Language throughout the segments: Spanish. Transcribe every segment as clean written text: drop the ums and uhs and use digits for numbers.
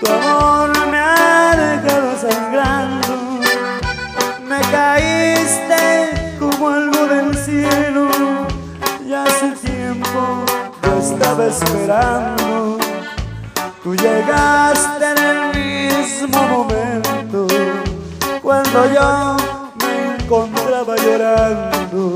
Tu amor me ha dejado sangrando. Me caíste como algo del cielo. Ya hace tiempo yo estaba esperando. Tú llegaste en el mismo momento cuando yo me encontraba llorando.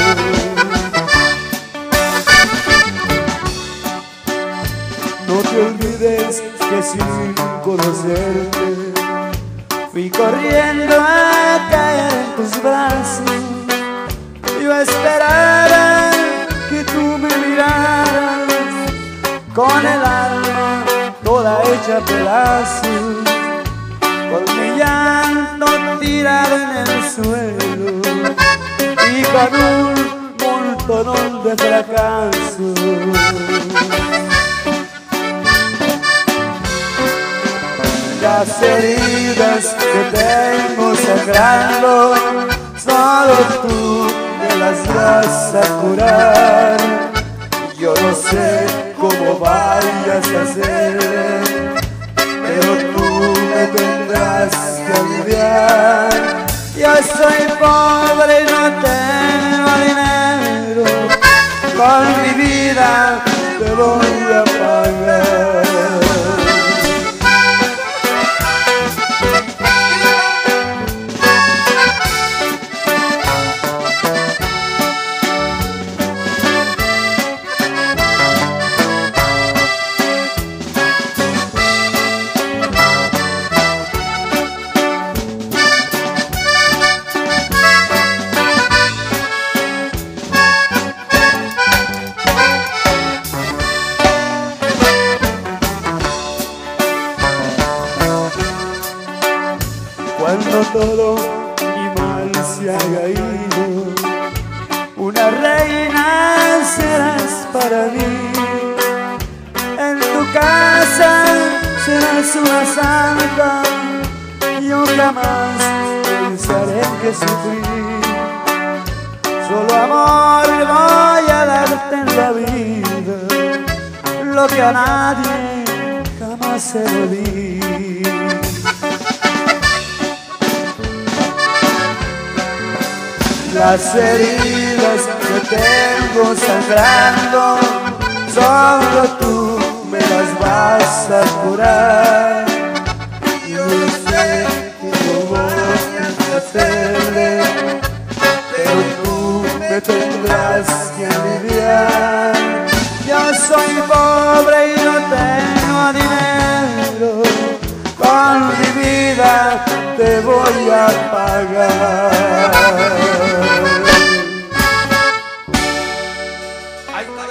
No te olvides que sin conocerte fui corriendo a caer en tus brazos. Yo esperaba que tú me miraras con el alma toda hecha pedazos, con mi llanto tirado en el suelo y con un montón de fracasos. Las heridas que tengo sangrando, solo tú me las vas a curar. Yo no sé cómo vayas a hacer, pero tú me tendrás que aliviar. Yo soy pobre y no tengo dinero, con mi vida te voy a pagar. Cuando todo mi mal se haya ido, una reina serás para mí. En tu casa serás una santa, yo jamás pensaré en que sufrí. Solo amor voy a darte en la vida, lo que a nadie jamás se lo di. Las heridas que tengo sangrando, solo tú me las vas a curar.